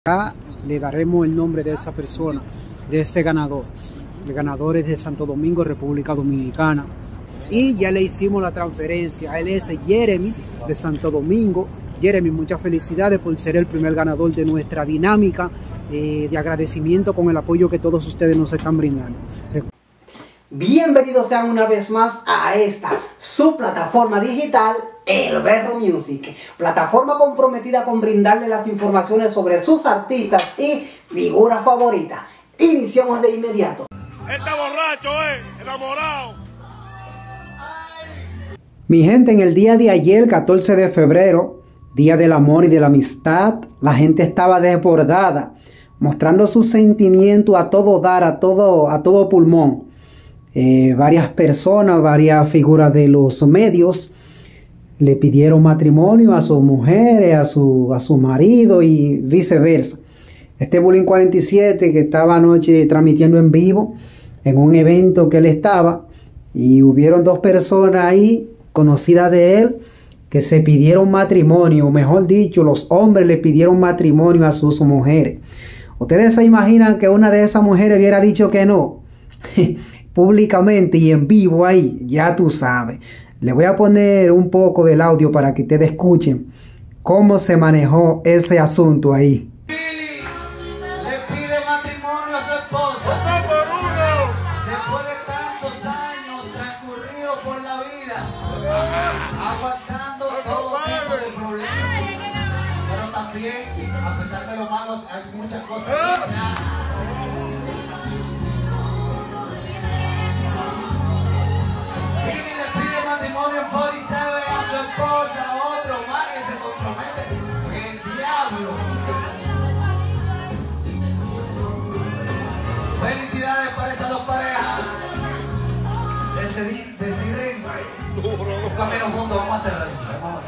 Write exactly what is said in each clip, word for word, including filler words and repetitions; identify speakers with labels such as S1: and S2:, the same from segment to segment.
S1: Acá le daremos el nombre de esa persona, de ese ganador. El ganador es de Santo Domingo, República Dominicana. Y ya le hicimos la transferencia. Él es Jeremy de Santo Domingo. Jeremy, muchas felicidades por ser el primer ganador de nuestra dinámica eh, de agradecimiento con el apoyo que todos ustedes nos están brindando.
S2: Bienvenidos sean una vez más a esta, su plataforma digital, El Berro Music. Plataforma comprometida con brindarle las informaciones sobre sus artistas y figuras favoritas. Iniciamos de inmediato.
S3: Está borracho, eh, enamorado.
S1: Mi gente, en el día de ayer, catorce de febrero, Día del Amor y de la Amistad, la gente estaba desbordada, mostrando su sentimiento a todo dar, a todo, a todo pulmón. Eh, varias personas, varias figuras de los medios le pidieron matrimonio a sus mujeres, a su, a su marido y viceversa. Este Bulín cuarenta y siete que estaba anoche transmitiendo en vivo en un evento que él estaba, y hubieron dos personas ahí conocidas de él que se pidieron matrimonio, o mejor dicho, los hombres le pidieron matrimonio a sus mujeres. ¿Ustedes se imaginan que una de esas mujeres hubiera dicho que no? Públicamente y en vivo ahí, ya tú sabes. Le voy a poner un poco del audio para que ustedes escuchen cómo se manejó ese asunto ahí.
S4: Le pide matrimonio a su esposa después de tantos años transcurridos por la vida, aguantando todo tipo de problemas, pero también, a pesar de lo malos, hay muchas cosas lindas. Matrimonio en cuarenta y siete a su esposa, otro más que se compromete, el diablo. Felicidades para esas dos parejas. Deciden, deciden un camino juntos, vamos a hacerlo, vamos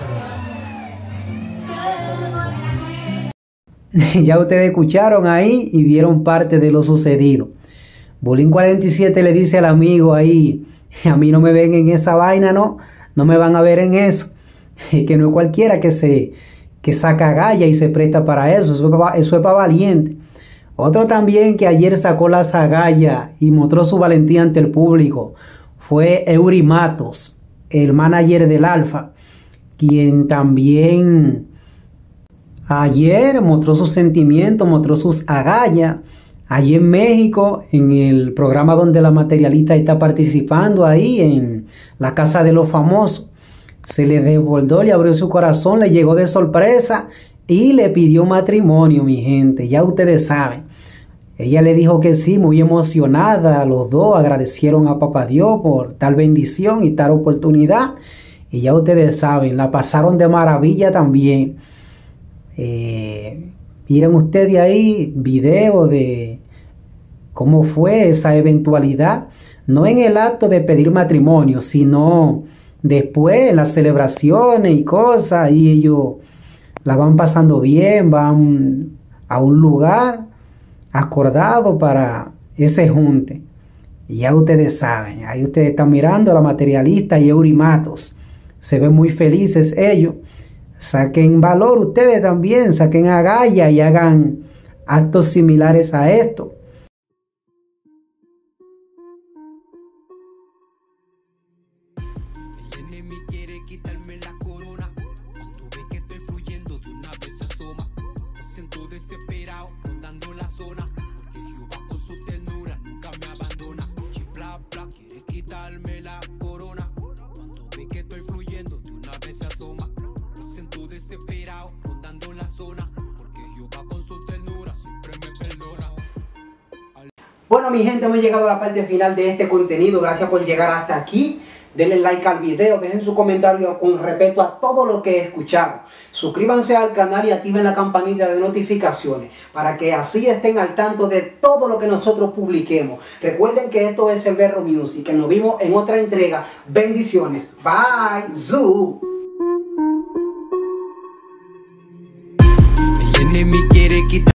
S4: a hacerlo.
S1: Ya ustedes escucharon ahí y vieron parte de lo sucedido. Bulín cuarenta y siete le dice al amigo ahí: a mí no me ven en esa vaina, no, no me van a ver en eso. Que no es cualquiera que se que saca galla y se presta para eso, eso es para, eso es para valiente. Otro también que ayer sacó la agalla y mostró su valentía ante el público fue Eury Matos, el manager del Alfa, quien también ayer mostró sus sentimientos, mostró sus agallas. Allí en México, en el programa donde la materialista está participando, ahí en la Casa de los Famosos, se le desbordó, le abrió su corazón, le llegó de sorpresa y le pidió matrimonio, mi gente. Ya ustedes saben. Ella le dijo que sí, muy emocionada. Los dos agradecieron a Papá Dios por tal bendición y tal oportunidad. Y ya ustedes saben, la pasaron de maravilla también. Eh... Miren ustedes ahí video de cómo fue esa eventualidad, no en el acto de pedir matrimonio, sino después las celebraciones y cosas, y ellos la van pasando bien, van a un lugar acordado para ese junte. Y ya ustedes saben, ahí ustedes están mirando a la materialista y Eury Matos, se ven muy felices ellos. Saquen valor ustedes también, saquen agallas y hagan actos similares a esto.
S5: El enemigo quiere quitarme la corona. Cuando ve que estoy fluyendo, de una vez se asoma. Me siento desesperado, rondando la zona, porque Jehová con su ternura nunca me abandona. Chipla, bla, quiere quitarme la corona. Cuando ve que estoy fluyendo, de una vez se asoma. Desesperado, rondando la zona, porque Jehová con su ternura siempre me perdona.
S2: Bueno, mi gente, hemos llegado a la parte final de este contenido. Gracias por llegar hasta aquí. Denle like al video, dejen su comentario con respecto a todo lo que he escuchado. Suscríbanse al canal y activen la campanita de notificaciones para que así estén al tanto de todo lo que nosotros publiquemos. Recuerden que esto es El Berro Music, que nos vimos en otra entrega. Bendiciones. Bye. Zoo.
S5: El enemigo quiere quitar